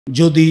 যদি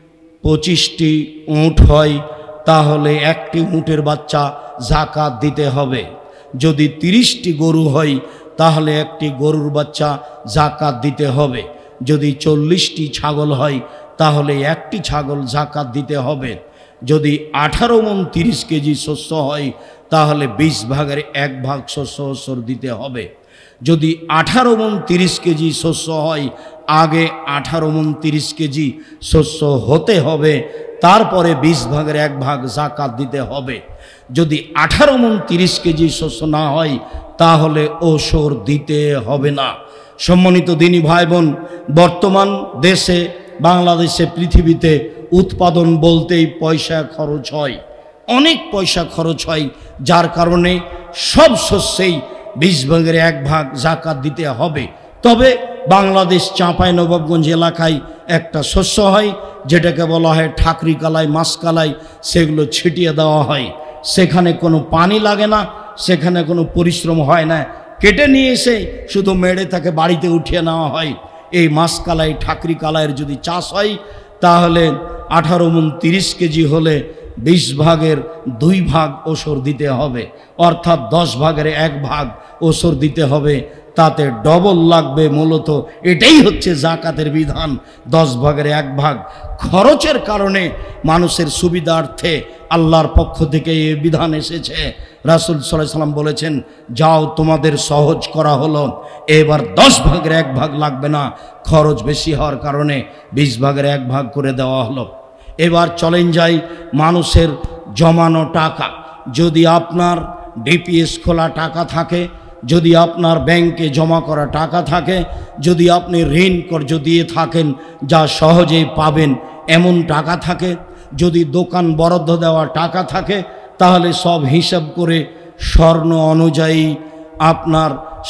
25টি উট হয় তাহলে একটি উটের বাচ্চা যাকাত দিতে হবে। যদি 30টি গরু হয় তাহলে একটি গরুর বাচ্চা যাকাত দিতে হবে। যদি 40টি ছাগল হয় তাহলে একটি ছাগল যাকাত দিতে হবে। যদি 18 মণ 30 কেজি শস্য হয় তাহলে 20 ভাগের 1 ভাগ শস্য ওসর দিতে হবে। যদি 18 মণ 30 কেজি শস্য হয় আগে 18 মণ 30 কেজি শস্য হতে হবে, তারপরে 20 ভাগের 1 ভাগ যাকাত দিতে হবে। যদি 18 মণ 30 কেজি শস্য না হয় তাহলে ওসর দিতে হবে না। সম্মানিত দিনী ভাই বোন, বর্তমান দেশে বাংলাদেশে পৃথিবীতে উৎপাদন বলতেই পয়সা খরচ হয়, অনেক পয়সা খরচ হয়, যার কারণে সব শস্যেই 20 ভাগের 1 ভাগ যাকাত দিতে হবে। তবে বাংলাদেশ চাঁপাইনবাবগঞ্জ এলাকায় একটা শস্য হয় যেটাকে বলা হয় ঠাকরি কালাই, মাছ কালাই, সেগুলো ছিটিয়ে দেওয়া হয়। সেখানে কোনো পানি লাগে না, সেখানে কোনো পরিশ্রম হয় না, কেটে নিয়ে এসে শুধু মেড়ে তাকে বাড়িতে উঠিয়ে নেওয়া হয়। এই মাছ কালাই, ঠাকরি কালাইয়ের যদি চাষ হয় তাহলে 18 মণ 30 কেজি হলে 20 ভাগের 2 ভাগ ওসর দিতে হবে, অর্থাৎ 10 ভাগের 1 ভাগ ওসর দিতে হবে। তাতে ডবল লাগবে। মূলত এটাই হচ্ছে যাকাতের বিধান, 10 ভাগের 1 ভাগ। খরচের কারণে মানুষের সুবিধার্থে আল্লাহর পক্ষ থেকে এই বিধান এসেছে। রাসূল সাল্লাল্লাহু আলাইহি ওয়াসাল্লাম বলেছেন, যাও তোমাদের সহজ করা হলো, এবার 10 ভাগের 1 ভাগ লাগবে না, খরচ বেশি হওয়ার কারণে 20 ভাগের 1 ভাগ করে দেওয়া হলো। এবার চলেন যাই মানুষের জমানো টাকা। যদি আপনার ডিপিএস খোলা টাকা থাকে, যদি আপনার ব্যাংকে জমা করা টাকা থাকে, যদি আপনি ঋণ কর্জ দিয়ে থাকেন যা সহজেই পাবেন এমন টাকা থাকে, যদি দোকান বরাদ্দ দেওয়া টাকা থাকে, তাহলে সব হিসাব করে স্বর্ণ অনুযায়ী আপনার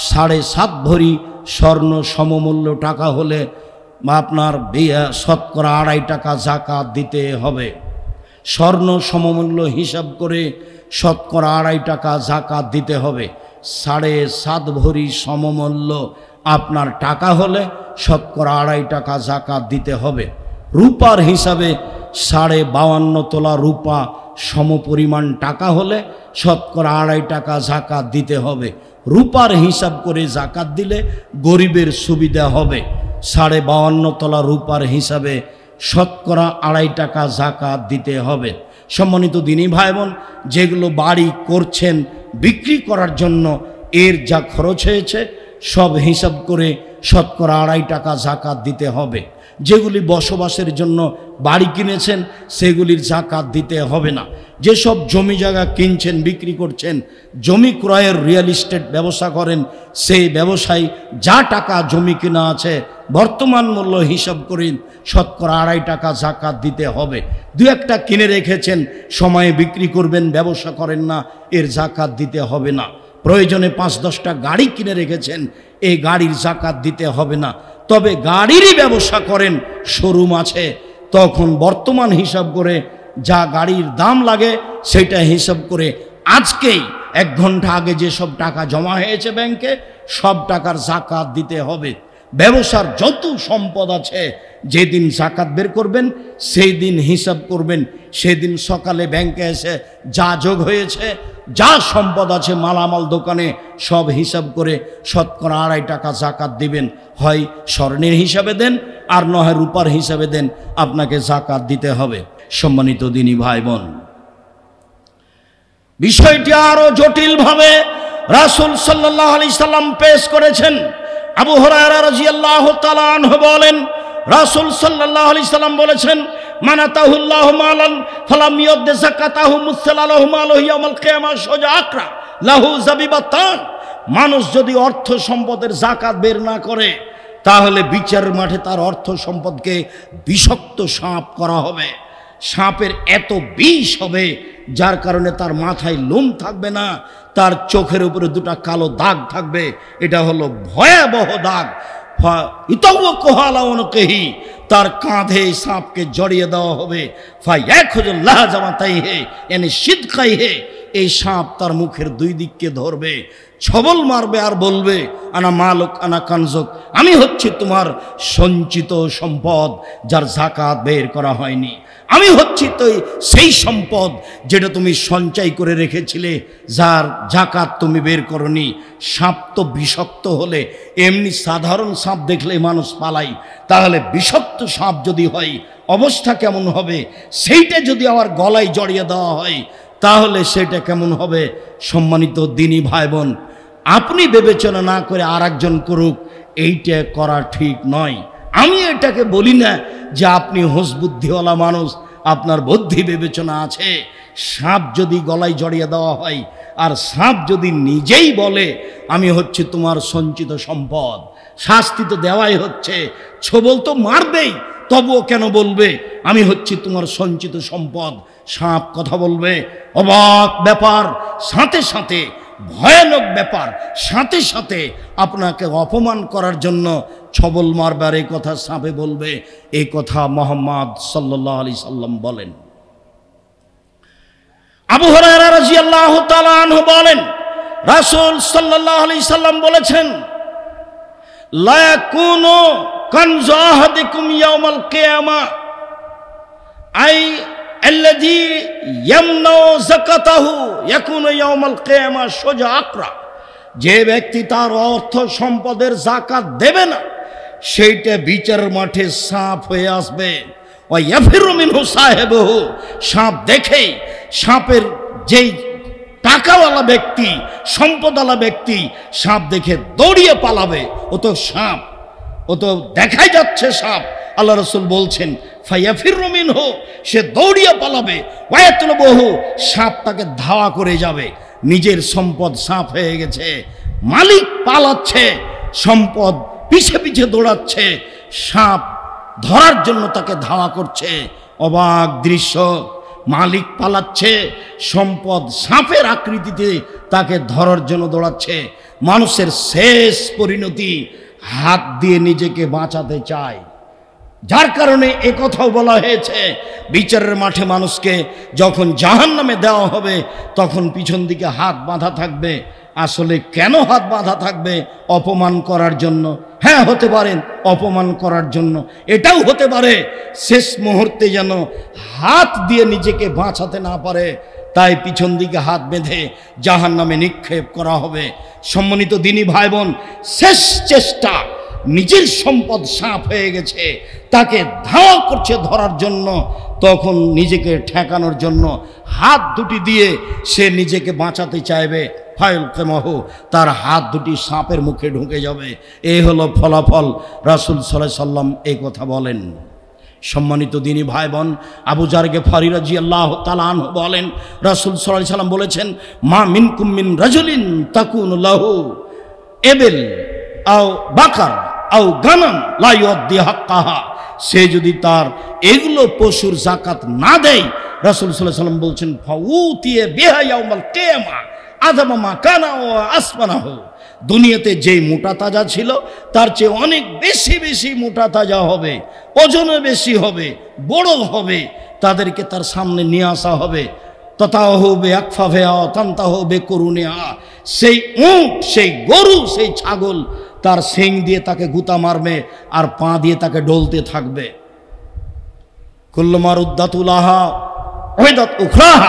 7.5 ভরি স্বর্ণ সমমূল্য টাকা হলে আপনার শতকরা 2.5 টাকা যাকাত দিতে হবে। স্বর্ণ সমমূল্য হিসাব করে শতকরা 2.5 টাকা যাকাত দিতে হবে। 7.5 ভরি সমমূল্য আপনার টাকা হলে শতকরা 2.5 টাকা যাকাত দিতে হবে। রূপার হিসাবে 52.5 তোলা রূপা সমপরিমাণ টাকা হলে শতকরা 2.5 টাকা যাকাত দিতে হবে। রূপার হিসাব করে যাকাত দিলে গরিবের সুবিধা হবে। 52.5 তোলা রূপার হিসাবে শতকরা 2.5 টাকা যাকাত দিতে হবে। সম্মানিত দিনী ভাই বোন, যেগুলো বাড়ি করছেন বিক্রি করার জন্য এর যা খরচ হয়েছে সব হিসাব করে শতকরা 2.5 টাকা যাকাত দিতে হবে। যেগুলি বসবাসের জন্য বাড়ি কিনেছেন সেগুলির যাকাত দিতে হবে না। যেসব জমি জায়গা কিনছেন, বিক্রি করছেন, জমি ক্রয়ের রিয়েল এস্টেট ব্যবসা করেন, সেই ব্যবসায় যা টাকা জমি কিনা আছে বর্তমান মূল্য হিসাব করে শতকরা 2.5 টাকা যাকাত দিতে হবে। 2-1টা কিনে রেখেছেন, সময়ে বিক্রি করবেন, ব্যবসা করেন না, এর যাকাত দিতে হবে না। প্রয়োজনে 5-10টা গাড়ি কিনে রেখেছেন, এই গাড়ির যাকাত দিতে হবে না। তবে গাড়িরই ব্যবসা করেন, শোরুম আছে, তখন বর্তমান হিসাব করে যা গাড়ির দাম লাগে সেটা হিসাব করে আজকেই 1 ঘন্টা আগে যেসব টাকা জমা হয়েছে ব্যাংকে সব টাকার যাকাত দিতে হবে। ব্যবসার যত সম্পদ আছে যেদিন যাকাত বের করবেন সেই দিন হিসাব করবেন, সেদিন সকালে ব্যাংকে এসে যা যোগ হয়েছে, যা সম্পদ আছে মালামাল দোকানে সব হিসাব করে শতকরা 2.5 টাকা যাকাত দিবেন। হয় স্বর্ণের হিসাবে দেন আর নয় রূপার হিসাবে দেন, আপনাকে যাকাত দিতে হবে। সম্মানিত দিনী ভাই বোন, বিষয়টি আরো জটিলভাবে রাসূল সাল্লাল্লাহু আলাইহি সাল্লাম পেশ করেছেন। আবু হুরায়রা রাদিয়াল্লাহু তাআলা আনহু বলেন, রাসূল সাল্লাল্লাহু আলাইহি সাল্লাম বলেছেন, মানাতাহুল্লাহু মালান ফালাম ইউদ যাকাতাহু মুসলালাহু মালহু ইয়াউমাল কিয়ামাহ শাজআকরা লাহু যাবিবাতান। মানুষ যদি অর্থ সম্পদের যাকাত বের না করে তাহলে বিচারের মাঠে তার অর্থ সম্পদকে বিষাক্ত সাপ করা হবে। সাপের এত বিষ হবে যার কারণে তার মাথায় লোম থাকবে না, তার চোখের উপরে 2টা কালো দাগ থাকবে। এটা হলো ভয়াবহ দাগ। তার কাঁধে সাপকে জড়িয়ে দেওয়া হবে। এই সাপ তার মুখের দুই দিককে ধরবে, ছবল মারবে আর বলবে, আনা মালক আনা কানজক, আমি হচ্ছি তোমার সঞ্চিত সম্পদ যার যাকাত বের করা হয়নি, আমি হচ্ছি তো সেই সম্পদ যেটা তুমি সঞ্চয় করে রেখেছিলে, যার যাকাত তুমি বের করনি। সাপ তো বিষাক্ত হলে, এমনি সাধারণ সাপ দেখলে মানুষ পালাই, তাহলে বিষাক্ত সাপ যদি হয় অবস্থা কেমন হবে? সেইটা যদি আবার গলায় জড়িয়ে দেওয়া হয় তাহলে সেটা কেমন হবে? সম্মানিত দিনী ভাই বোন, আপনি বিবেচনা না করে আর একজন করুক, এইটা করা ঠিক নয়। আমি এটাকে বলি না যে আপনি হোসবুদ্ধিওয়ালা মানুষ, আপনার বুদ্ধি বিবেচনা আছে। সাপ যদি গলায় জড়িয়ে দেওয়া হয় আর সাপ যদি নিজেই বলে আমি হচ্ছে তোমার সঞ্চিত সম্পদ, শাস্তি তো দেওয়াই হচ্ছে, ছবল তো মারবেই, তবুও কেন বলবে আমি হচ্ছি তোমার সঞ্চিত সম্পদ? সাপ কথা বলবে, অবাক ব্যাপার, সাথে সাথে ভয়ানক ব্যাপার, সাথে সাথে আপনাকে অপমান করার জন্য ছবল মারবার এই কথা সাপে বলবে। এই কথা মুহাম্মদ সাল্লাল্লাহু আলাইহি সাল্লাম বলেন। আবু হুরায়রা রাদিয়াল্লাহু তাআলা আনহু বলেন, রাসূল সাল্লাল্লাহু আলাইহি সাল্লাম বলেছেন, লা ইয়াকুনু কানজু আহাদিকুম ইয়াউমাল কিয়ামা আই আল্লাযী ইয়ামনাউ যাকাতাহু ইয়াকুনু ইয়াউমাল কিয়ামা সুজা আকরা। যে ব্যক্তি তার অর্থ সম্পদের যাকাত দেবে না, সেইটা বিচারের মাঠে সাপ হয়ে আসবে। ওয়া ইয়াফিরু মিনহু সাহিবুহু, সাপ দেখেই সাপের যেই টাকাওয়ালা ব্যক্তি, সম্পদওয়ালা ব্যক্তি, সাপ দেখে দৌড়িয়ে পালাবে। ও তো সাপ, ও তো দেখাই যাচ্ছে সাপ। আল্লাহ রাসূল বলছেন ফায়াফিরু মিনহু, সে দৌড়িয়ে পালাবে। ওয়ায়াতলুবহু, সাপ তাকে ধাওয়া করে যাবে। নিজের সম্পদ সাপ হয়ে গেছে, মালিক পালাচ্ছে, সম্পদ পিছে পিছে দৌড়াচ্ছে, সাপ ধরার জন্য তাকে ধাওয়া করছে। অবাক দৃশ্য, মালিক পালাচ্ছে, সম্পদ সাপের আকৃতিতে তাকে ধরার জন্য দৌড়াচ্ছে। মানুষের শেষ পরিণতি হাত দিয়ে নিজেকে বাঁচাতে চায়, যার কারণে এ কথাও বলা হয়েছে বিচারের মাঠে মানুষকে যখন জাহান্নামে দেওয়া হবে তখন পিছন দিকে হাত বাঁধা থাকবে। আসলে কেন হাত বাঁধা থাকবে? অপমান করার জন্য। হ্যাঁ, হতে পারেন অপমান করার জন্য, এটাও হতে পারে শেষ মুহূর্তে যেন হাত দিয়ে নিজেকে বাঁচাতে না পারে, তাই পিছন দিকে হাত বেঁধে জাহান্নামে নিক্ষেপ করা হবে। সম্মানিত দিনী ভাই বোন, শেষ চেষ্টা, নিজের সম্পদ সাপ হয়ে গেছে, তাকে ধাওয়া করছে ধরার জন্য, তখন নিজেকে ঠেকানোর জন্য হাত দুটি দিয়ে সে নিজেকে বাঁচাতে চাইবে। ফায়ুলকিমাহু, তার হাত দুটি সাপের মুখে ঢুকে যাবে। এই হলো ফলাফল। রাসূল সাল্লাল্লাহু আলাইহি সাল্লাম এই কথা বলেন। সম্মানিত দিনী ভাই বোন, আবু যার গিফারী রাদিয়াল্লাহু তাআলা আনহু বলেন, রাসূল সাল্লাল্লাহু আলাইহি সাল্লাম বলেছেন, মা মিনকুম মিন রাজুলিন তাকুনু লাহু ইবিল আও বাকার আও গানাম লা ইউদ্দি হাক্কাহা, সে যদি তার এগুলো পশুর যাকাত না দেয়, রাসূল সাল্লাল্লাহু আলাইহি সাল্লাম বলছেন, ফাউতিয়া বিহা ইয়াউমাল কিয়ামা আযামা মা কানা ওয়া আসমানাহু, দুনিয়াতে যেই মোটা তাজা ছিল তার চেয়ে অনেক বেশি বেশি মোটা তাজা হবে, ওজনে বেশি হবে, বড় হবে, তাদেরকে তার সামনে নিয়ে আসা হবে। ততাহু বে আকফাফিহা তানতাহু বে কুরুনিহা, সেই উট, সেই গরু, সেই ছাগল তার শিং দিয়ে তাকে গুতা মারবে আর পা দিয়ে তাকে ডলতে থাকবে। কুল্লুমার উদ্দাতুলাহা ওয়াদাত উখরাহা,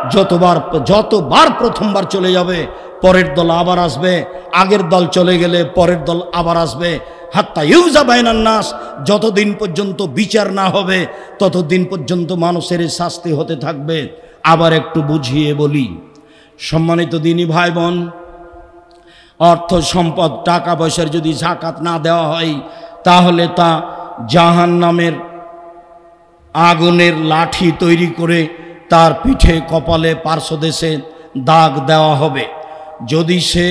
যতবার প্রথমবার চলে যাবে পরের দল আবার আসবে, আগের দল চলে গেলে পরের দল আবার আসবে। হাত্তা ইউজা বাইনান নাস, যতদিন পর্যন্ত বিচার না হবে ততদিন পর্যন্ত মানুষের শাস্তি হতে থাকবে। আবার একটু বুঝিয়ে বলি, সম্মানিত দিনী ভাই বোন, অর্থ সম্পদ টাকা পয়সার যদি যাকাত না দেওয়া হয় তাহলে তা জাহান্নামের আগুনের লাঠি তৈরি করে তার পিঠে কপালে পার্শ্বদেশে দাগ দেওয়া হবে। যদি সে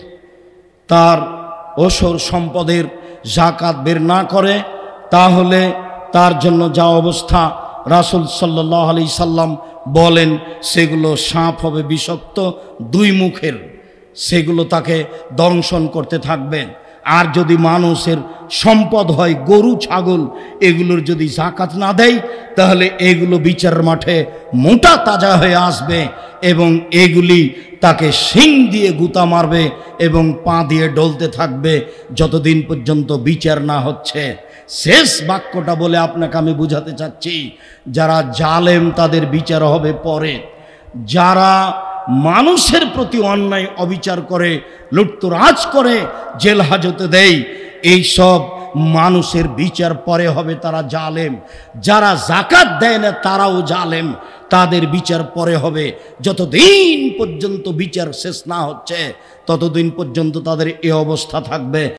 তার ওসর সম্পদের যাকাত বের না করে তাহলে তার জন্য যা অবস্থা রাসূল সাল্লাল্লাহু আলাইহি সাল্লাম বলেন, সেগুলো সাপ হবে বিষাক্ত, দুই মুখের, সেগুলো তাকে দংশন করতে থাকবে। আর যদি মানুষের সম্পদ হয় গরু ছাগল, এগুলোর যদি যাকাত না দেয় তাহলে এগুলো বিচার মাঠে মোটা তাজা হয়ে আসবে এবং এগুলি তাকে শিং দিয়ে গুতা মারবে এবং পা দিয়ে ডলতে থাকবে যতদিন পর্যন্ত বিচার না হচ্ছে। শেষ বাক্যটা বলে আপনাকে আমি বুঝাতে চাচ্ছি, যারা জালেম তাদের বিচার হবে পরে। যারা মানুষের প্রতি অন্যায় অবিচার করে, লুটতরাজ করে, জেল হাজতে দেয়, এই সব মানুষের বিচার পরে হবে, তারা জালেম। যারা যাকাত দেয় না তারাও জালেম, তাদের বিচার পরে হবে। যতদিন পর্যন্ত বিচার শেষ না হচ্ছে ততদিন পর্যন্ত তাদের এই অবস্থা থাকবে।